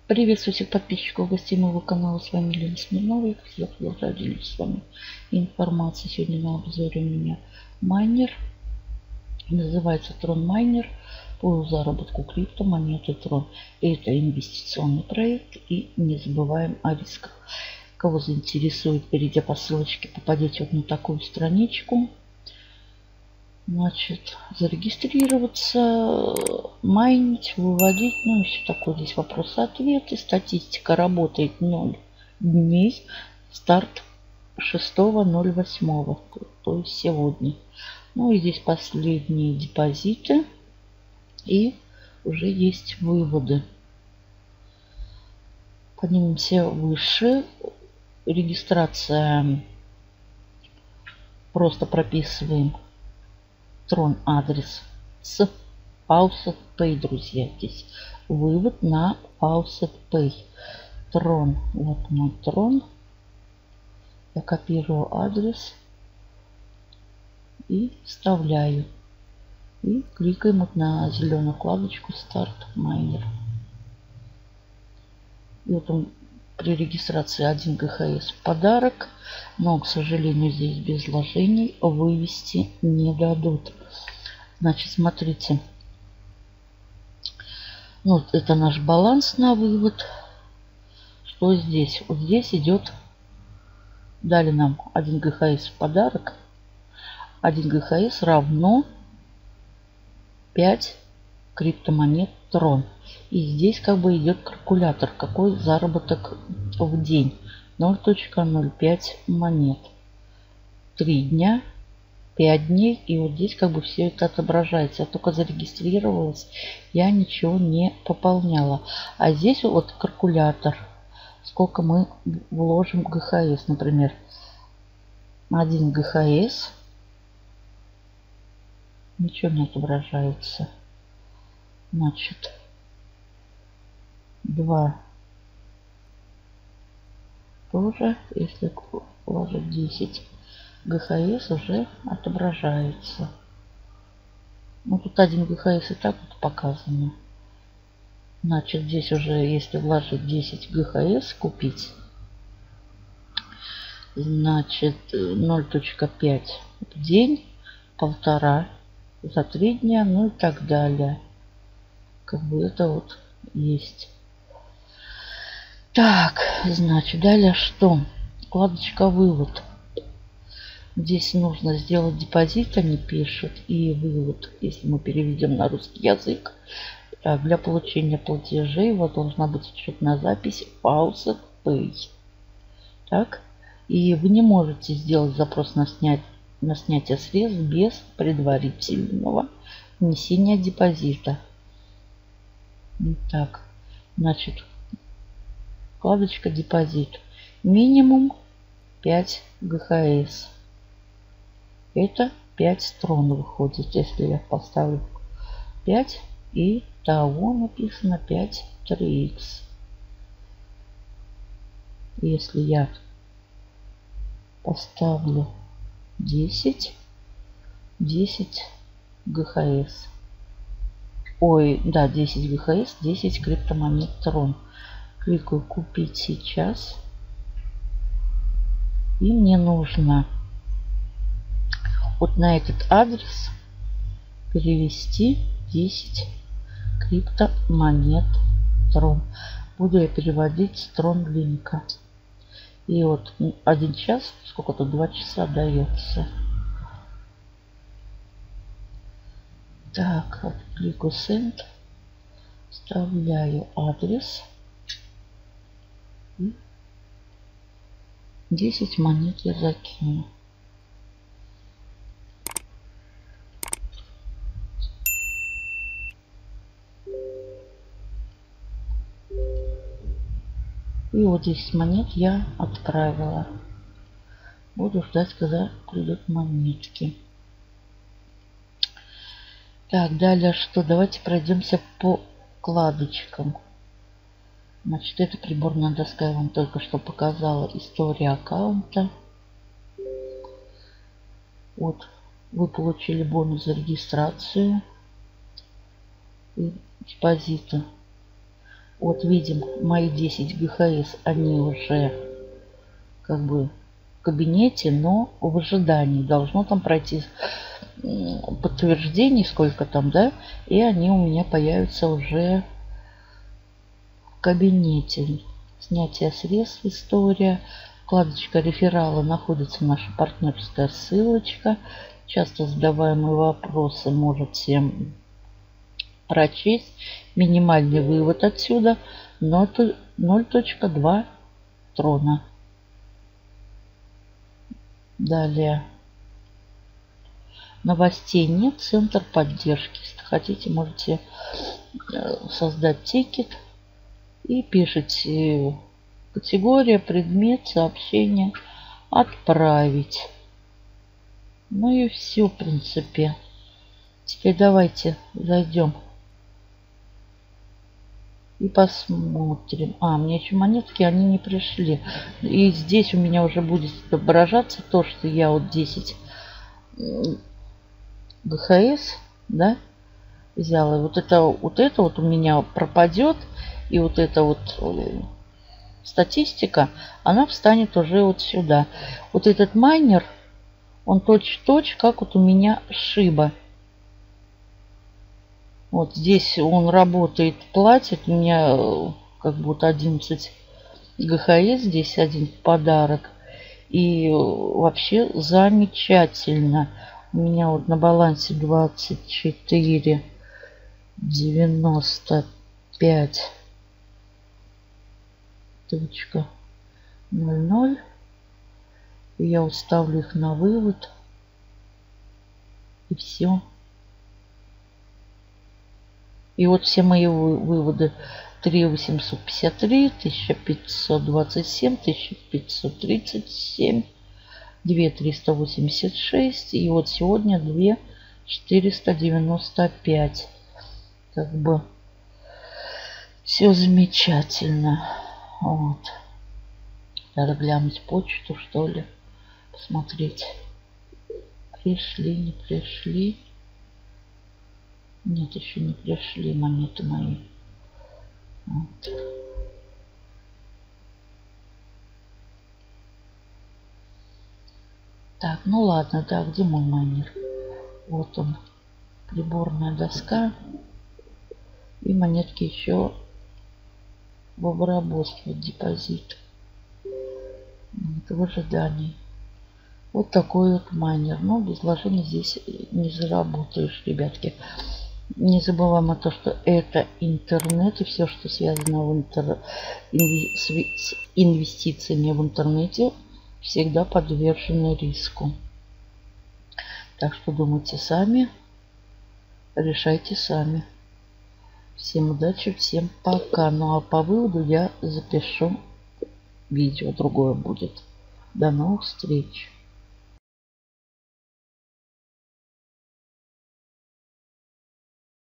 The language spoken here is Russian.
Приветствую всех подписчиков, гостей моего канала. С вами Лена Смирнова. Я продолжаю делиться с вами информацией. Сегодня на обзоре у меня майнер. Называется Tron Miner по заработку криптомонеты Tron. Это инвестиционный проект, и не забываем о рисках. Кого заинтересует, перейдя по ссылочке, попадете вот на такую страничку. Значит, зарегистрироваться, майнить, выводить, ну и все такое. Здесь вопросы-ответы. Статистика работает 0 дней. Старт 6.08, то есть сегодня. Ну и здесь последние депозиты. И уже есть выводы. Поднимемся выше. Регистрация. Просто прописываем Tron адрес с Faucet Pay, друзья. Здесь вывод на Faucet Pay. Tron. Вот мой Tron. Я копирую адрес и вставляю. И кликаем вот на зеленую вкладочку Start Miner. И вот он при регистрации 1 ГХС в подарок. Но, к сожалению, здесь без вложений вывести не дадут. Значит, смотрите. Вот это наш баланс на вывод. Что здесь? Вот здесь идет. Дали нам 1 ГХС в подарок. 1 ГХС равно 5 криптомонет Tron. И здесь как бы идет калькулятор, какой заработок в день. 0.05 монет. 3 дня, 5 дней. И вот здесь как бы все это отображается. Я только зарегистрировалась, я ничего не пополняла. А здесь вот калькулятор. Сколько мы вложим ГХС, например. 1 ГХС. Ничего не отображается. Значит, 2 тоже, если вложить 10 ГХС, уже отображается. Ну, тут 1 ГХС и так вот показано. Значит, здесь уже, если вложить 10 ГХС, купить, значит, 0.5 в день, 1,5 за 3 дня, ну и так далее. Как бы это вот есть. Так, значит, далее что? Вкладочка вывод. Здесь нужно сделать депозит, они пишут, и вывод, если мы переведем на русский язык. Так, для получения платежей у вас должна быть учетная запись Faucet Pay. Так, и вы не можете сделать запрос на снятие средств без предварительного внесения депозита. Так, значит, вкладочка депозит. Минимум 5 ГХС. Это 5 Tron выходит. Если я поставлю 5, и того написано 5 3х. Если я поставлю 10 ГХС. Ой, да, 10 ГХС, 10 криптомонет Tron. Кликаю купить сейчас. И мне нужно вот на этот адрес перевести 10 криптомонет Tron. Буду я переводить с Tron линка. И вот 1 час, сколько тут, 2 часа дается. Так, вот кликаю Send. Вставляю адрес. 10 монет я закину. И вот 10 монет я отправила. Буду ждать, когда придут монетки. Так, далее что? Давайте пройдемся по вкладочкам. Значит, это приборная доска, я вам только что показала. История аккаунта. Вот, вы получили бонус за регистрацию и депозиты. Вот видим, мои 10 ГХС, они уже как бы в кабинете, но в ожидании. Должно там пройти подтверждений, сколько там, да, и они у меня появятся уже в кабинете. Снятие средств, история. Вкладочка реферала находится наша партнерская ссылочка. Часто задаваемые вопросы можете прочесть. Минимальный вывод отсюда 0.2 трона. Далее. Новостей нет. Центр поддержки. Если хотите, можете создать тикет и пишите категория, предмет, сообщение, отправить. Ну и все, в принципе. Теперь давайте зайдем и посмотрим. Мне еще монетки, они не пришли. И здесь у меня уже будет отображаться то, что я вот 10 ГХС, да, взяла. Вот это вот у меня пропадет. И вот эта вот статистика, она встанет уже вот сюда. Вот этот майнер, он точь-в-точь, как вот у меня Шиба. Вот здесь он работает, платит. У меня как будто 11 ГХС, здесь один подарок. И вообще замечательно. У меня вот на балансе 24,95.00. И я вот ставлю их на вывод. И все. И вот все мои выводы: 3853, 1527, 1537, 2386. И вот сегодня 2495. Как бы все замечательно. Вот. Надо глянуть почту, что ли. Посмотреть. Пришли, не пришли. Нет, еще не пришли монеты мои. Вот. Так, ну ладно, да, где мой майнер? Вот он, приборная доска. И монетки еще в обработке, депозит. В ожидании. Вот такой вот майнер. Но без вложений здесь не заработаешь, ребятки. Не забываем о том, что это интернет, и все, что связано с инвестициями в интернете, всегда подвержено риску. Так что думайте сами, решайте сами. Всем удачи, всем пока. Ну а по выводу я запишу видео, другое будет. До новых встреч.